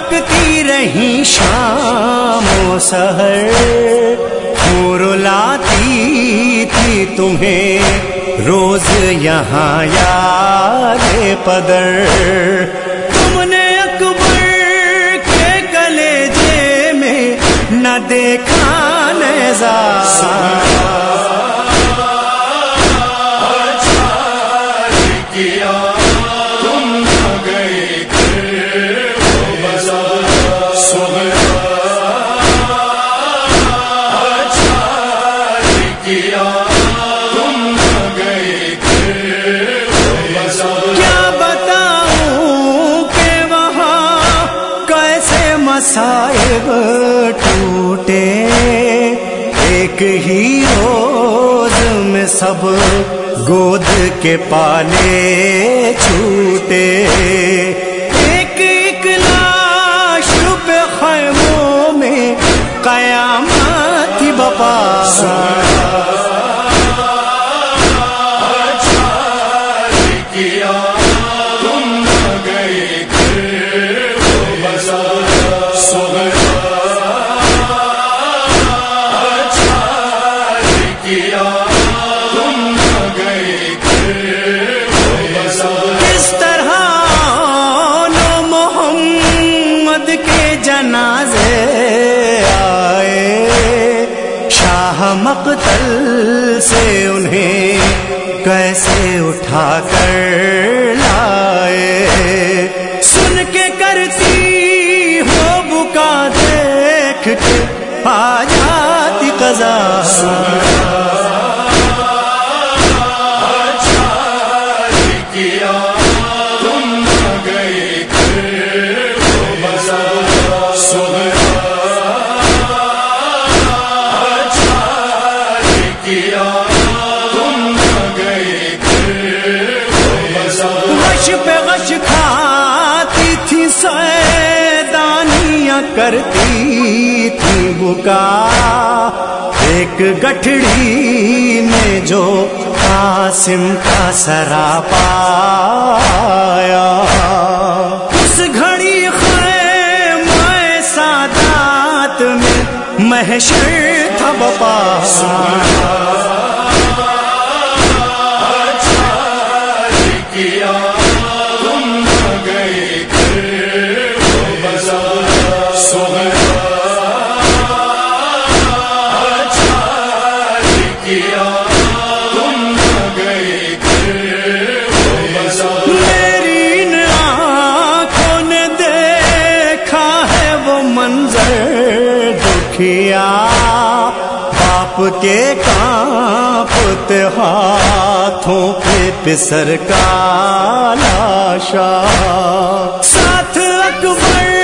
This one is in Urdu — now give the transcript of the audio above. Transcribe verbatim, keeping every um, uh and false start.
تکتی رہی شام و سحر، حور لاتی تھی تمہیں روز یہاں یاد پدر، تم نے اکبر کے کلیجے میں نہ دیکھا نیزہ، مصائب ٹوٹے ایک ہی روز میں، سب گود کے پالے چھوٹے، ایک ایک لاش پہ خیموں میں قیامت کی بپا، جنازے آئے شاہ مقتل سے، انہیں کیسے اٹھا کر لائے، سن کے کرتی ہو بکا دیکھ کے آ جاتی قضا، کرتی تھی بکا ایک گٹھڑی میں جو قاسم کا سراپا آیا، اس گھڑی خیمہ سادات میں محشر تھا بپا، باپ کے کانپتے ہاتھوں پہ پسر کا لاشا، ساتھ اکبر